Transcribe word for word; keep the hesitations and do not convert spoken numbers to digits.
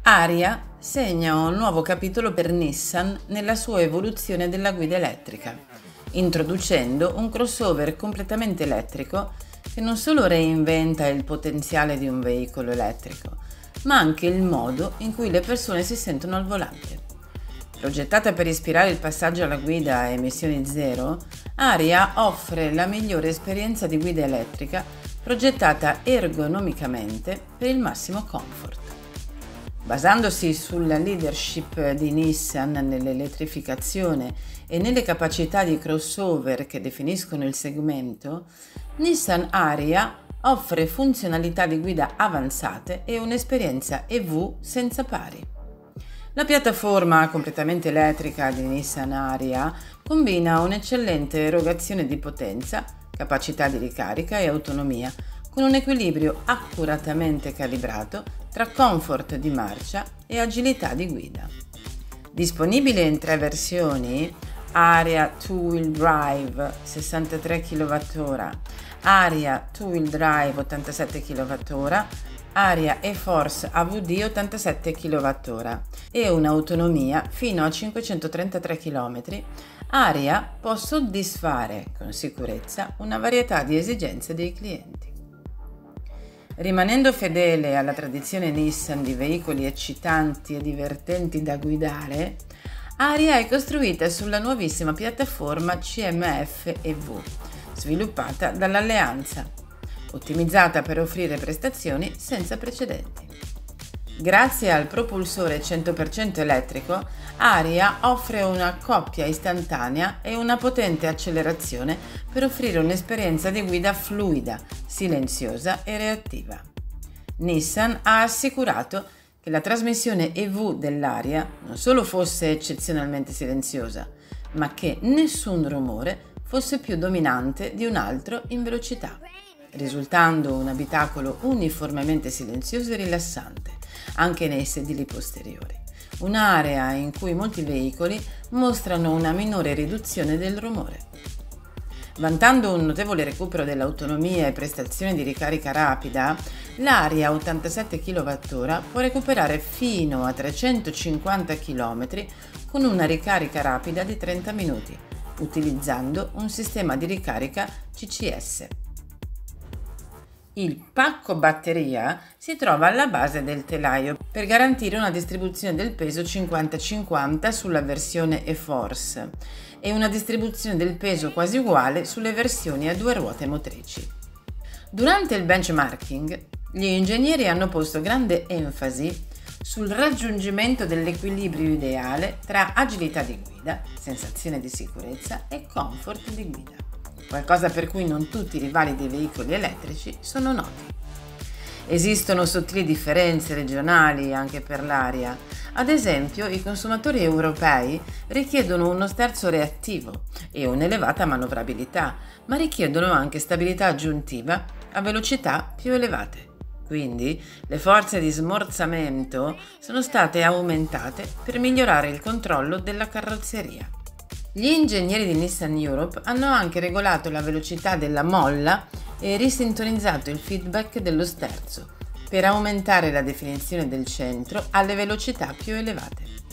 Aria segna un nuovo capitolo per Nissan nella sua evoluzione della guida elettrica, introducendo un crossover completamente elettrico che non solo reinventa il potenziale di un veicolo elettrico, ma anche il modo in cui le persone si sentono al volante. Progettata per ispirare il passaggio alla guida a emissioni zero, Aria offre la migliore esperienza di guida elettrica progettata ergonomicamente per il massimo comfort. Basandosi sulla leadership di Nissan nell'elettrificazione e nelle capacità di crossover che definiscono il segmento, Nissan Aria offre funzionalità di guida avanzate e un'esperienza E V senza pari. La piattaforma completamente elettrica di Nissan Aria combina un'eccellente erogazione di potenza, capacità di ricarica e autonomia, con un equilibrio accuratamente calibrato tra comfort di marcia e agilità di guida. Disponibile in tre versioni, Aria Two Wheel Drive sessantatré chilowattora, Aria Two Wheel Drive ottantasette chilowattora, Aria E-Force A V D ottantasette chilowattora e un'autonomia fino a cinquecentotrentatré chilometri, Aria può soddisfare con sicurezza una varietà di esigenze dei clienti. Rimanendo fedele alla tradizione Nissan di veicoli eccitanti e divertenti da guidare, Aria è costruita sulla nuovissima piattaforma C M F E V, sviluppata dall'Alleanza, ottimizzata per offrire prestazioni senza precedenti. Grazie al propulsore cento per cento elettrico, Aria offre una coppia istantanea e una potente accelerazione per offrire un'esperienza di guida fluida, silenziosa e reattiva. Nissan ha assicurato che la trasmissione E V dell'Aria non solo fosse eccezionalmente silenziosa, ma che nessun rumore fosse più dominante di un altro in velocità, risultando un abitacolo uniformemente silenzioso e rilassante, anche nei sedili posteriori, un'area in cui molti veicoli mostrano una minore riduzione del rumore. Vantando un notevole recupero dell'autonomia e prestazioni di ricarica rapida, l'Aria ottantasette chilowattora può recuperare fino a trecentocinquanta chilometri con una ricarica rapida di trenta minuti, utilizzando un sistema di ricarica C C S. Il pacco batteria si trova alla base del telaio per garantire una distribuzione del peso cinquanta cinquanta sulla versione E-Force e una distribuzione del peso quasi uguale sulle versioni a due ruote motrici. Durante il benchmarking, gli ingegneri hanno posto grande enfasi sul raggiungimento dell'equilibrio ideale tra agilità di guida, sensazione di sicurezza e comfort di guida. Qualcosa per cui non tutti i rivali dei veicoli elettrici sono noti. Esistono sottili differenze regionali anche per l'Aria. Ad esempio, i consumatori europei richiedono uno sterzo reattivo e un'elevata manovrabilità, ma richiedono anche stabilità aggiuntiva a velocità più elevate. Quindi, le forze di smorzamento sono state aumentate per migliorare il controllo della carrozzeria. Gli ingegneri di Nissan Europe hanno anche regolato la velocità della molla e risintonizzato il feedback dello sterzo per aumentare la definizione del centro alle velocità più elevate.